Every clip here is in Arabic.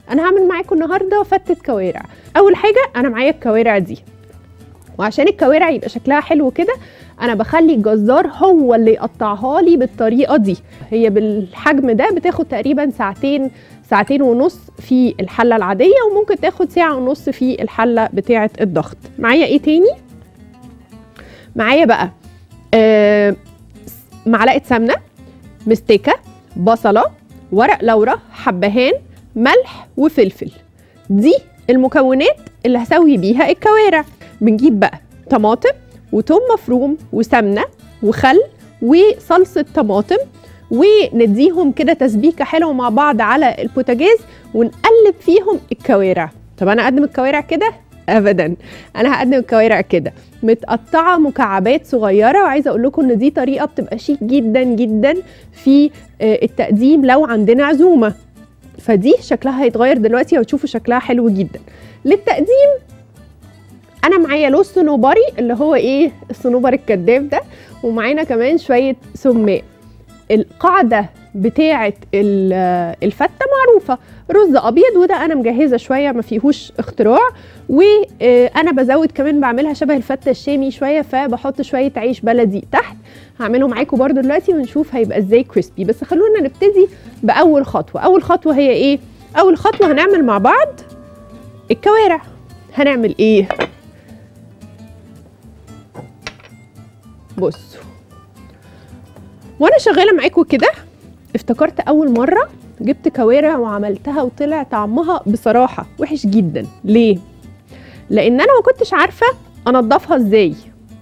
انا هعمل معاكم النهارده فتة كوارع. اول حاجه انا معايا الكوارع دي، وعشان الكوارع يبقى شكلها حلو كده انا بخلي الجزار هو اللي يقطعها لي بالطريقه دي. هي بالحجم ده بتاخد تقريبا ساعتين، ساعتين ونص في الحله العاديه، وممكن تاخد ساعه ونص في الحله بتاعه الضغط. معايا ايه تاني؟ معايا بقى معلقه سمنه، مستكه، بصله، ورق لورا، حبهان، ملح وفلفل. دي المكونات اللي هسوي بيها الكوارع. بنجيب بقى طماطم وتوم مفروم وسمنه وخل وصلصه طماطم، ونديهم كده تسبيكه حلوه مع بعض على البوتاجاز ونقلب فيهم الكوارع. طب انا اقدم الكوارع كده؟ ابدا، انا هقدم الكوارع كده متقطعه مكعبات صغيره، وعايزه اقول لكم ان دي طريقه بتبقى شيك جدا جدا في التقديم لو عندنا عزومه. فدي شكلها هيتغير دلوقتي وتشوفوا شكلها حلو جدا. للتقديم انا معايا لوز صنوبري اللي هو ايه، الصنوبر الكداب ده، ومعانا كمان شويه سماق. القاعده بتاعه الفته معروفه، رز ابيض، وده انا مجهزه شويه ما فيهوش اختراع. وانا بزود كمان، بعملها شبه الفته الشامي شويه، فبحط شويه عيش بلدي تحت. هعمله معاكم برده دلوقتي ونشوف هيبقى ازاي كريسبي. بس خلونا نبتدي باول خطوه. اول خطوه هي ايه؟ اول خطوه هنعمل مع بعض الكوارع. هنعمل ايه؟ بصوا، وانا شغاله معاكم كده افتكرت اول مره جبت كوارع وعملتها وطلع طعمها بصراحه وحش جدا. ليه؟ لان انا ما كنتش عارفه انضفها ازاي.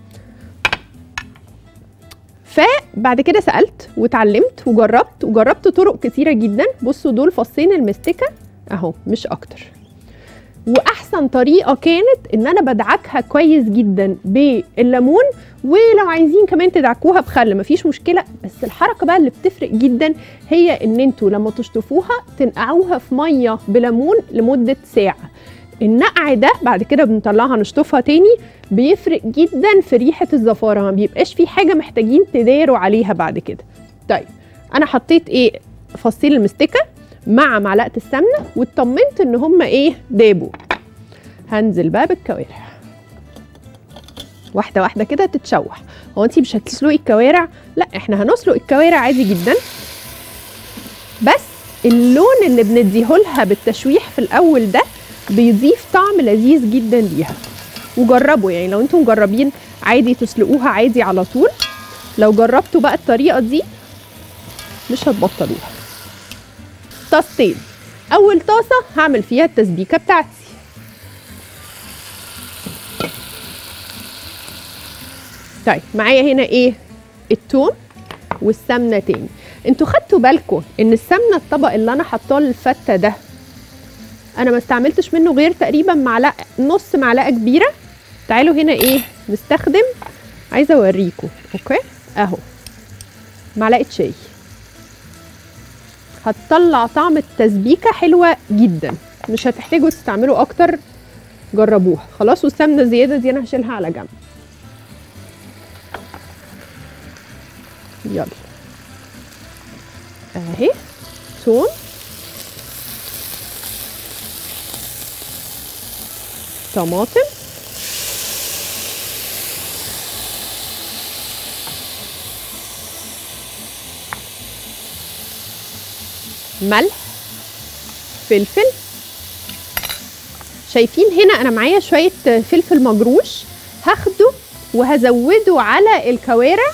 فبعد كده سالت واتعلمت وجربت طرق كتيره جدا. بصوا دول فصين المستكه اهو، مش اكتر. واحسن طريقه كانت ان انا بدعكها كويس جدا بالليمون، ولو عايزين كمان تدعكوها بخل مفيش مشكله. بس الحركه بقى اللي بتفرق جدا هي ان انتوا لما تشطفوها تنقعوها في ميه بليمون لمده ساعه. النقع ده بعد كده بنطلعها نشطفها تاني، بيفرق جدا في ريحه الزفاره، ما بيبقاش في حاجه محتاجين تداروا عليها بعد كده. طيب انا حطيت ايه؟ فصيل المستكه مع معلقه السمنه، واطمنت ان هما ايه، دابوا. هنزل بقى بالكوارع واحده واحده كده تتشوح. هو انتي مش هتسلقي الكوارع؟ لا، احنا هنسلق الكوارع عادي جدا، بس اللون اللي بنديهولها بالتشويح في الاول ده بيضيف طعم لذيذ جدا ليها. وجربوا، يعني لو انتم مجربين عادي تسلقوها عادي على طول. لو جربتوا بقى الطريقه دي مش هتبطلوها. طاستين. اول طاسه هعمل فيها التسبيكه بتاعتي. طيب معايا هنا ايه؟ الثوم والسمنه تاني. انتوا خدتوا بالكم ان السمنه الطبق اللي انا حطاه للفته ده انا ما استعملتش منه غير تقريبا معلقه، نص معلقه كبيره. تعالوا هنا ايه نستخدم، عايزه اوريكم. اوكي اهو، معلقه شاي هتطلع طعم التسبيكه حلوه جدا. مش هتحتاجوا تستعملوا اكتر، جربوها. خلاص، والسمنه الزياده دي انا هشيلها على جنب. يلا اهي، ثوم، طماطم، ملح، فلفل. شايفين هنا انا معايا شويه فلفل مجروش، هاخده وهزوده على الكوارع.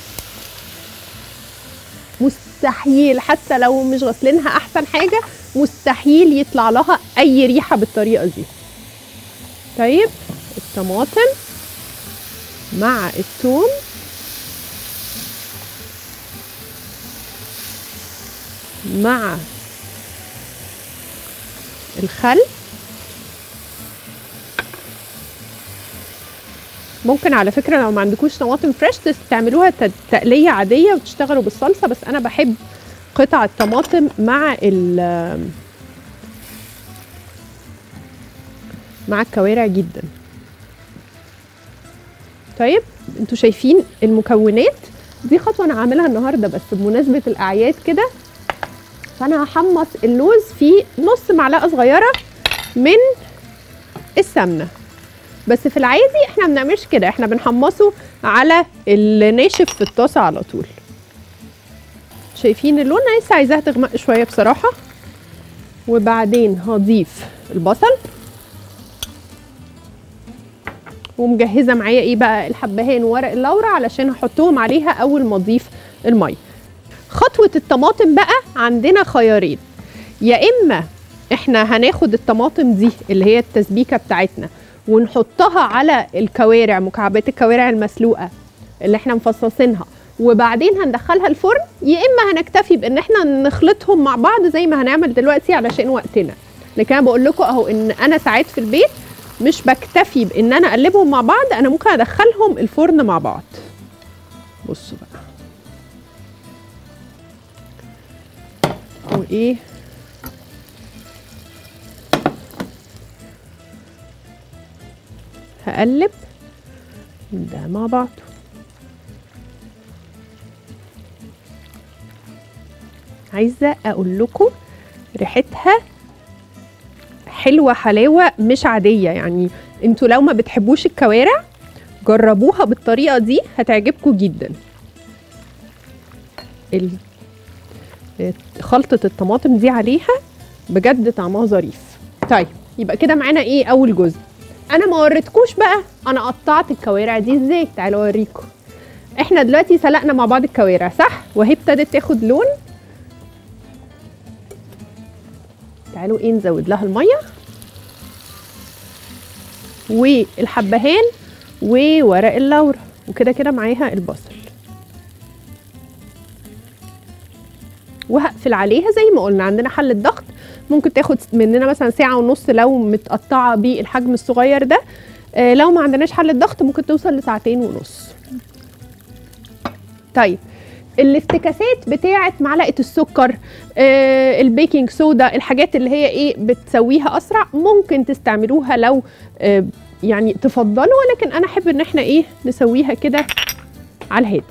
مستحيل حتى لو مش غسلينها احسن حاجه، مستحيل يطلع لها اي ريحه بالطريقه دي. طيب الطماطم مع الثوم مع الخل. ممكن على فكره لو ما عندكوش طماطم فريش تعملوها تقليه عاديه وتشتغلوا بالصلصه، بس انا بحب قطع الطماطم مع الكوارع جدا. طيب انتوا شايفين المكونات دي، خطوه انا عاملها النهارده بس بمناسبه الاعياد كده، فانا هحمص اللوز في نص معلقه صغيره من السمنه. بس في العادي احنا ما بنعملش كده، احنا بنحمصه على الناشف في الطاسه على طول. شايفين اللون؟ انا لسه عايزاها تغمق شويه بصراحه. وبعدين هضيف البصل، ومجهزه معايا ايه بقى؟ الحبهان وورق اللورا علشان هحطهم عليها اول ما اضيف الميه. خطوه الطماطم بقى عندنا خيارين، يا اما احنا هناخد الطماطم دي اللي هي التسبيكه بتاعتنا ونحطها على الكوارع، مكعبات الكوارع المسلوقه اللي احنا مفصصينها، وبعدين هندخلها الفرن، يا اما هنكتفي بان احنا نخلطهم مع بعض زي ما هنعمل دلوقتي علشان وقتنا. لكن انا بقول لكم اهو ان انا ساعات في البيت مش بكتفي بان انا اقلبهم مع بعض، انا ممكن ادخلهم الفرن مع بعض. بصوا بقى وايه، هقلب ده مع بعض. عايزه اقول لكم ريحتها حلوه حلاوه مش عاديه، يعني انتوا لو ما بتحبوش الكوارع جربوها بالطريقه دي هتعجبكم جدا. خلطه الطماطم دي عليها بجد طعمها ظريف. طيب يبقى كده معانا ايه؟ اول جزء. انا ما وريتكوش بقى انا قطعت الكوارع دي ازاي، تعالوا اوريكم. احنا دلوقتي سلقنا مع بعض الكوارع صح، وهي ابتدت تاخد لون. تعالوا ايه نزود لها الميه والحبهان وورق اللورا، وكده كده معاها البصل، وهقفل عليها زي ما قلنا. عندنا حلة ضغط ممكن تاخد مننا مثلا ساعة ونص لو متقطعة بالحجم الصغير ده، لو ما عندناش حلة ضغط ممكن توصل لساعتين ونص. طيب الافتكاسات بتاعه معلقه السكر، البيكنج صودا، الحاجات اللي هي ايه بتسويها اسرع ممكن تستعملوها لو يعني تفضلوا، ولكن انا احب ان احنا ايه نسويها كده على الهادي.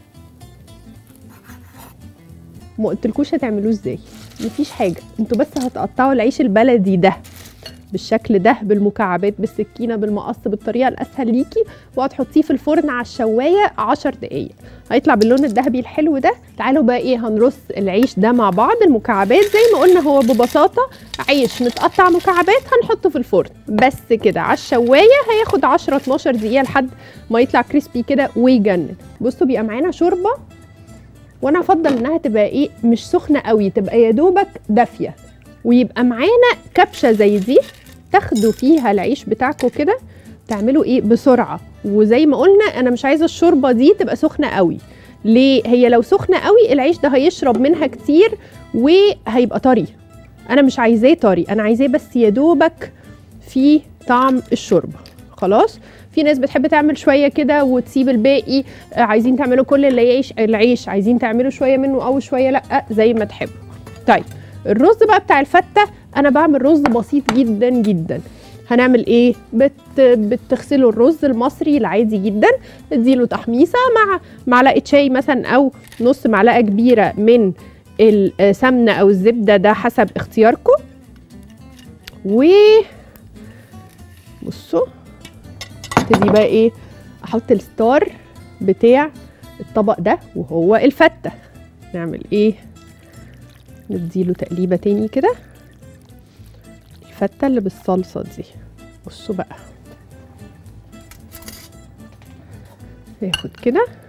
ما قلتلكوش هتعملوه ازاي، مفيش حاجه، انتوا بس هتقطعوا العيش البلدي ده بالشكل ده بالمكعبات بالسكينه بالمقص بالطريقه الاسهل ليكي، وهتحطيه في الفرن على الشوايه 10 دقائق هيطلع باللون الذهبي الحلو ده. تعالوا بقى ايه هنرص العيش ده مع بعض. المكعبات زي ما قلنا هو ببساطه عيش متقطع مكعبات هنحطه في الفرن بس كده على الشوايه، هياخد 10 12 دقيقه لحد ما يطلع كريسبي كده ويجنن. بصوا بيبقى معانا شوربه، وانا افضل انها تبقى ايه مش سخنه قوي، تبقى يا دوبك دافيه، ويبقى معانا كبشه زي دي تاخدوا فيها العيش بتاعكم كده تعملوا ايه بسرعه. وزي ما قلنا انا مش عايزه الشوربه دي تبقى سخنه قوي، ليه؟ هي لو سخنه قوي العيش ده هيشرب منها كتير وهيبقى طري، انا مش عايزاه طري، انا عايزاه بس يا دوبك في طعم الشوربه. خلاص، في ناس بتحب تعمل شويه كده وتسيب الباقي، عايزين تعملوا كل العيش عايزين تعملوا شويه منه او شويه لا، زي ما تحبوا. طيب الرز بقى بتاع الفته، انا بعمل رز بسيط جدا جدا. هنعمل ايه؟ بتغسلوا الرز المصري العادي جدا، اديله تحميصه مع معلقه شاي مثلا او نص معلقه كبيره من السمنه او الزبده، ده حسب اختياركم. بصوا ابتدي بقى ايه احط الستار بتاع الطبق ده وهو الفته. نعمل ايه؟ نديله تقليبه تاني كده، الفته اللي بالصلصه دي. بصوا بقى ياخد كده